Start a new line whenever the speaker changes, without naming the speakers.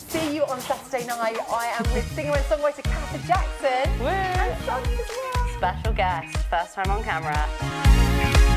see you on Saturday night. I am with singer and songwriter Cassa Jackson.
Woo.
And Sonny as well.
Special guest, first time on camera.